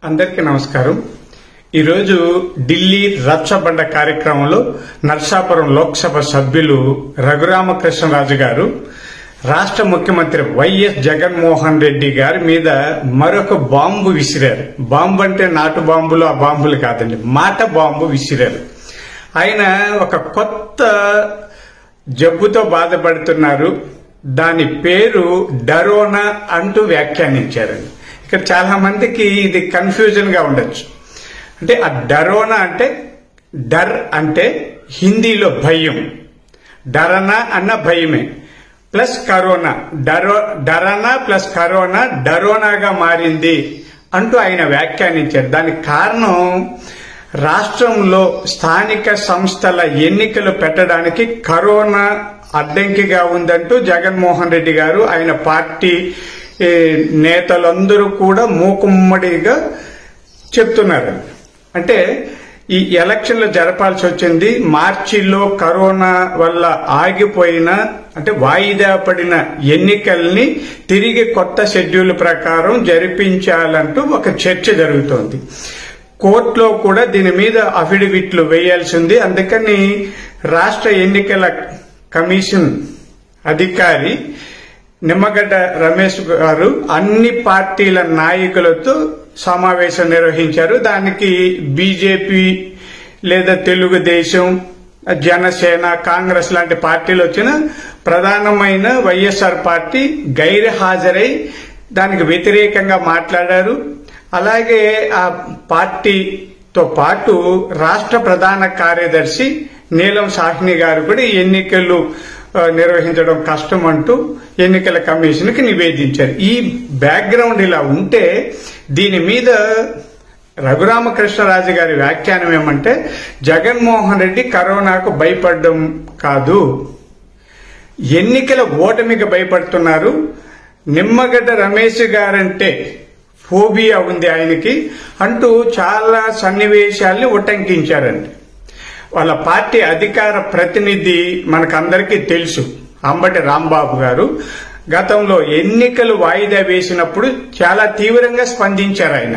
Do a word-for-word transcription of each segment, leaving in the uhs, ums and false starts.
అందరికీ నమస్కారం. ఈరోజు ఢిల్లీ రచ్చబండ కార్యక్రమంలో నర్సాపురం లోక్సభ సభ్యులు రఘురామ కృష్ణరాజు గారు రాష్ట్ర ముఖ్యమంత్రి వైఎస్ జగన్మోహన్ రెడ్డి గారి మీద మరొక బాంబు విసిరారు. బాంబు అంటే నాటు బాంబులు, ఆ బాంబులు కాదండి, మాట బాంబు విసిరారు. ఆయన ఒక కొత్త జబ్బుతో బాధపడుతున్నారు, దాని పేరు డరోనా అంటూ వ్యాఖ్యానించారండి. ఇక్కడ చాలా మందికి ఇది కన్ఫ్యూజన్ గా ఉండొచ్చు. అంటే ఆ డరోనా అంటే డర్ అంటే హిందీలో భయం, డరనా అన్న భయమే, ప్లస్ కరోనా, డరో డరనా ప్లస్ కరోనా డరోనాగా మారింది అంటూ ఆయన వ్యాఖ్యానించారు. దానికి కారణం రాష్ట్రంలో స్థానిక సంస్థల ఎన్నికలు పెట్టడానికి కరోనా అడ్డంకిగా ఉందంటూ జగన్మోహన్ రెడ్డి గారు ఆయన పార్టీ నేతలందరూ కూడా మూకుమ్మడిగా చెప్తున్నారు. అంటే ఈ ఎలక్షన్లు జరపాల్సి వచ్చింది, మార్చిలో కరోనా వల్ల ఆగిపోయిన అంటే వాయిదా పడిన ఎన్నికల్ని తిరిగి కొత్త షెడ్యూల్ ప్రకారం జరిపించాలంటూ ఒక చర్చ జరుగుతోంది. కోర్టులో కూడా దీని మీద అఫిడవిట్లు వేయాల్సి ఉంది. అందుకని రాష్ట్ర ఎన్నికల కమిషన్ అధికారి నిమ్మగడ్డ రమేష్ గారు అన్ని పార్టీల నాయకులతో సమావేశం నిర్వహించారు. దానికి బీజేపీ లేదా తెలుగుదేశం, జనసేన, కాంగ్రెస్ లాంటి పార్టీలు వచ్చిన ప్రధానమైన వైఎస్ఆర్ పార్టీ గైర్ హాజరై దానికి వ్యతిరేకంగా మాట్లాడారు. అలాగే ఆ పార్టీతో పాటు రాష్ట్ర ప్రధాన కార్యదర్శి నీలం సాహ్ని గారు కూడా ఎన్నికలు నిర్వహించడం కష్టం అంటూ ఎన్నికల కమిషన్ కి నివేదించారు. ఈ బ్యాక్గ్రౌండ్ ఇలా ఉంటే దీని మీద రఘురామకృష్ణరాజు గారి వ్యాఖ్యానం ఏమంటే, జగన్మోహన్ రెడ్డి కరోనాకు భయపడడం కాదు, ఎన్నికల ఓటమికి భయపడుతున్నారు. నిమ్మగడ్డ రమేష్ గారంటే ఫోబియా ఉంది ఆయనకి అంటూ చాలా సన్నివేశాల్ని ఉటంకించారండి. వాళ్ళ పార్టీ అధికార ప్రతినిధి మనకందరికీ తెలుసు, అంబటి రాంబాబు గారు గతంలో ఎన్నికలు వాయిదా వేసినప్పుడు చాలా తీవ్రంగా స్పందించారు. ఆయన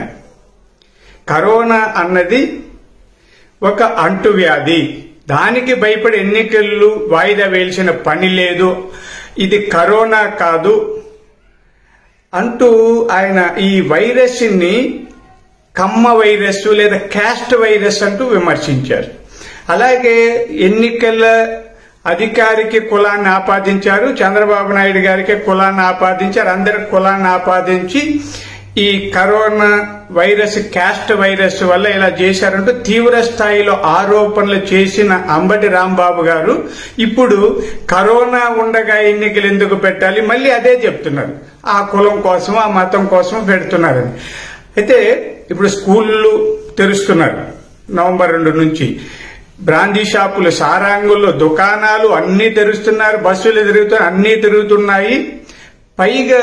కరోనా అన్నది ఒక అంటువ్యాధి, దానికి భయపడి ఎన్నికలు వాయిదా వేయాల్సిన పని లేదు, ఇది కరోనా కాదు అంటూ ఆయన ఈ వైరస్ ని కమ్మ వైరస్ లేదా క్యాస్ట్ వైరస్ అంటూ విమర్శించారు. అలాగే ఎన్నికల అధికారికి కులాన్ని ఆపాదించారు, చంద్రబాబు నాయుడు గారికి కులాన్ని ఆపాదించారు, అందరికి కులాన్ని ఆపాదించి ఈ కరోనా వైరస్ క్యాస్ట్ వైరస్ వల్ల ఇలా చేశారంటూ తీవ్ర స్థాయిలో ఆరోపణలు చేసిన అంబటి రాంబాబు గారు ఇప్పుడు కరోనా ఉండగా ఎన్నికలు ఎందుకు పెట్టాలి, మళ్ళీ అదే చెప్తున్నారు, ఆ కులం కోసం ఆ మతం కోసం పెడుతున్నారని. అయితే ఇప్పుడు స్కూళ్ళు తెరుస్తున్నారు నవంబర్ రెండు నుంచి, బ్రాందీ షాపులు, సారాంగులు, దుకాణాలు అన్ని తెరుస్తున్నారు, బస్సులు తిరుగుతున్నాయి, అన్ని తిరుగుతున్నాయి. పైగా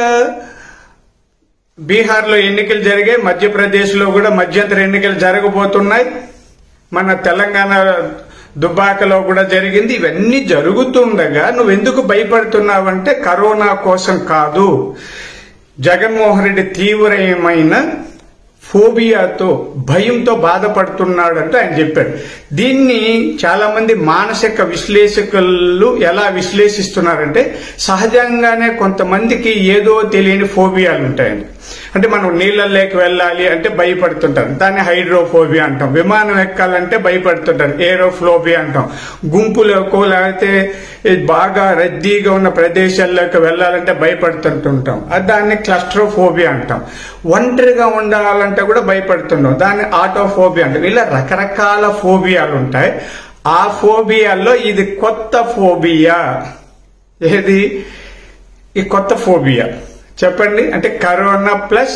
బీహార్ లో ఎన్నికలు జరిగాయి, మధ్యప్రదేశ్ లో కూడా మధ్యంతర ఎన్నికలు జరగబోతున్నాయి, మన తెలంగాణ దుబ్బాకలో కూడా జరిగింది. ఇవన్నీ జరుగుతుండగా నువ్వెందుకు భయపడుతున్నావంటే కరోనా కోసం కాదు, జగన్మోహన్ రెడ్డి తీవ్రమైన ఫోబియాతో భయంతో బాధపడుతున్నాడంటూ ఆయన చెప్పాడు. దీన్ని చాలా మంది మానసిక విశ్లేషకులు ఎలా విశ్లేషిస్తున్నారంటే, సహజంగానే కొంతమందికి ఏదో తెలియని ఫోబియాలు ఉంటాయండి. అంటే మనం నీళ్ళల్లోకి వెళ్ళాలి అంటే భయపడుతుంటారు, దాన్ని హైడ్రోఫోబియా అంటాం. విమానం ఎక్కాలంటే భయపడుతుంటారు, ఏరోఫ్లోబియా అంటాం. గుంపులోకి లేకపోతే బాగా రద్దీగా ఉన్న ప్రదేశాల్లోకి వెళ్లాలంటే భయపడుతుంటుంటాం, దాన్ని క్లస్ట్రోఫోబియా అంటాం. ఒంటరిగా ఉండాలంటే కూడా భయపడుతుంటాం, దాన్ని ఆటోఫోబియా అంటాం. ఇలా రకరకాల ఫోబియాలు ఉంటాయి. ఆ ఫోబియాల్లో ఇది కొత్త ఫోబియా. ఏది ఈ కొత్త ఫోబియా చెప్పండి? అంటే కరోనా ప్లస్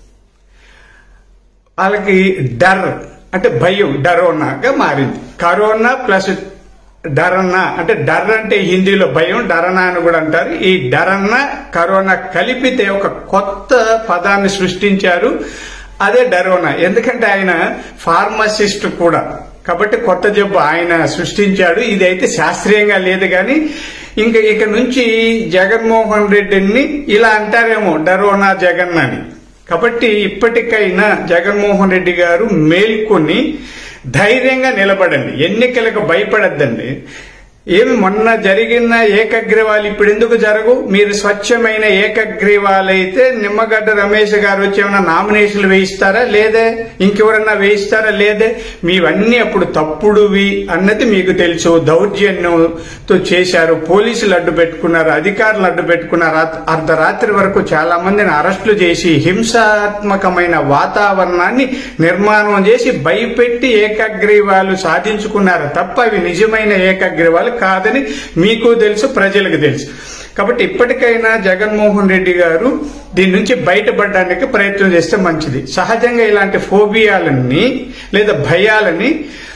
వాళ్ళకి డర్ అంటే భయం, డరోనాగా మారింది. కరోనా ప్లస్ డరన్నా అంటే డర్ అంటే హిందీలో భయం, డరనా అని కూడా అంటారు. ఈ డరన్నా కరోనా కలిపితే ఒక కొత్త పదాన్ని సృష్టించారు, అదే డరోనా. ఎందుకంటే ఆయన ఫార్మసిస్ట్ కూడా కాబట్టి కొత్త జబ్బు ఆయన సృష్టించాడు. ఇదైతే శాస్త్రీయంగా లేదు, కానీ ఇంకా ఇక నుంచి జగన్మోహన్ రెడ్డిని ఇలా అంటారేమో డరోనా జగన్ అని. కాబట్టి ఇప్పటికైనా జగన్మోహన్ రెడ్డి గారు మేల్కొని ధైర్యంగా నిలబడండి, ఎన్నికలకు భయపడద్దండి. ఏమి మొన్న జరిగిన ఏకగ్రీవాలు ఇప్పుడు ఎందుకు జరగు? మీరు స్వచ్ఛమైన ఏకగ్రీవాలైతే నిమ్మగడ్డ రమేష్ గారు వచ్చి ఏమైనా నామినేషన్లు వేయిస్తారా లేదే? ఇంకెవరన్నా వేయిస్తారా లేదే? మీవన్నీ అప్పుడు తప్పుడువి అన్నది మీకు తెలుసు. దౌర్జన్యంతో చేశారు, పోలీసులు అడ్డు పెట్టుకున్నారు, అధికారులు అడ్డు పెట్టుకున్నారు. అర్ధరాత్రి వరకు చాలా మందిని అరెస్టులు చేసి హింసాత్మకమైన వాతావరణాన్ని నిర్మాణం చేసి భయపెట్టి ఏకగ్రీవాలు సాధించుకున్నారు తప్ప అవి నిజమైన ఏకగ్రీవాలు కాదని మీకు తెలుసు, ప్రజలకు తెలుసు. కాబట్టి ఇప్పటికైనా జగన్మోహన్ రెడ్డి గారు దీని నుంచి బయటపడడానికి ప్రయత్నం చేస్తే మంచిది. సహజంగా ఇలాంటి ఫోబియాలని లేదా భయాలని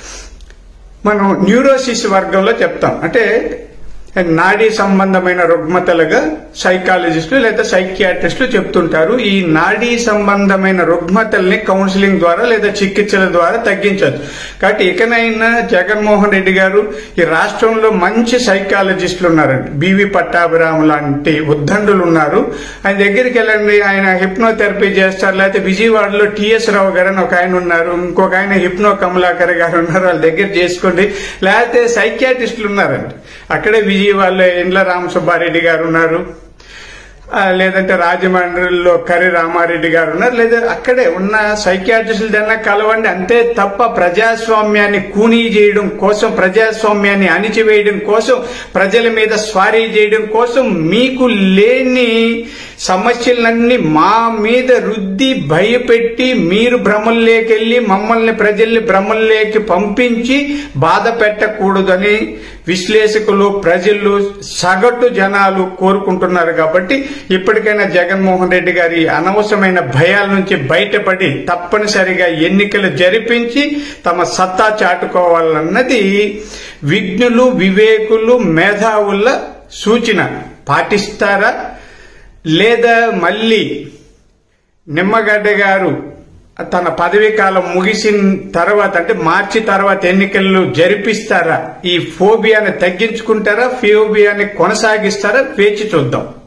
మనం న్యూరోసిస్ వర్గంలో చెప్తాం. అంటే నాడీ సంబంధమైన రుగ్మతలుగా సైకాలజిస్టులు లేదా సైకియాట్రిస్టులు చెప్తుంటారు. ఈ నాడీ సంబంధమైన రుగ్మతల్ని కౌన్సిలింగ్ ద్వారా లేదా చికిత్సల ద్వారా తగ్గించవచ్చు. కాబట్టి ఇకనైనా జగన్మోహన్ రెడ్డి గారు, ఈ రాష్ట్రంలో మంచి సైకాలజిస్టులు ఉన్నారండి. బివి పట్టాభిరాము లాంటి ఉద్దండులు ఉన్నారు. ఆయన దగ్గరికి వెళ్ళండి, ఆయన హిప్నోథెరపీ చేస్తారు. లేకపోతే విజయవాడలో టిఎస్ రావు గారు అని ఒక ఆయన ఉన్నారు, ఇంకొక ఆయన హిప్నో కమలాకర్ గారు ఉన్నారు, వాళ్ళ దగ్గర చేసుకోండి. లేకపోతే సైకియాట్రిస్టులు ఉన్నారండి, అక్కడే విజయవాడలో ఇండ్ల రామసుబ్బారెడ్డి గారు ఉన్నారు, లేదంటే రాజమండ్రిలో కరి రామారెడ్డి గారు ఉన్నారు. లేదా అక్కడే ఉన్న సైకియాట్రిస్టులు దాన్ని కలవండి. అంతే తప్ప ప్రజాస్వామ్యాన్ని కూనీ చేయడం కోసం, ప్రజాస్వామ్యాన్ని అణిచివేయడం కోసం, ప్రజల మీద స్వారీ చేయడం కోసం మీకు లేని సమస్యలన్నీ మా మీద రుద్ది భయపెట్టి మీరు భ్రమల్లోకెళ్లి మమ్మల్ని ప్రజల్ని భ్రమల్లోకి పంపించి బాధ పెట్టకూడదని విశ్లేషకులు, ప్రజలు, సగటు జనాలు కోరుకుంటున్నారు. కాబట్టి ఇప్పటికైనా జగన్మోహన్ రెడ్డి గారి అనవసరమైన భయాల నుంచి బయటపడి తప్పనిసరిగా ఎన్నికలు జరిపించి తమ సత్తా చాటుకోవాలన్నది విజ్ఞులు, వివేకులు, మేధావుల సూచన. పాటిస్తారా లేదా మళ్ళీ నిమ్మగడ్డ గారు తన పదవీ కాలం ముగిసిన తర్వాత అంటే మార్చి తర్వాత ఎన్నికలు జరిపిస్తారా? ఈ ఫోబియాని తగ్గించుకుంటారా, ఫోబియాని కొనసాగిస్తారా? వేచి చూద్దాం.